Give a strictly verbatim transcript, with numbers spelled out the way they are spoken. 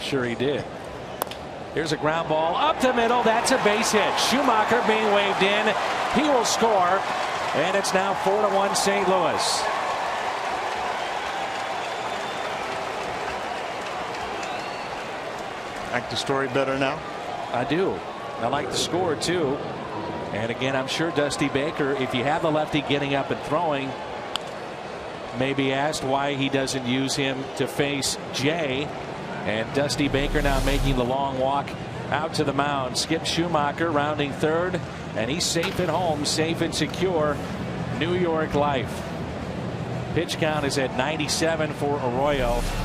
Sure he did. Here's a ground ball up the middle. That's a base hit. Schumacher being waved in. He will score. And it's now four to one Saint Louis. Like the story better now? I do. I like the score too. And again, I'm sure Dusty Baker, if you have a lefty getting up and throwing, may be asked why he doesn't use him to face Jay. And Dusty Baker now making the long walk out to the mound. Skip Schumacher rounding third, and he's safe at home, safe and secure. New York life. Pitch count is at ninety-seven for Arroyo.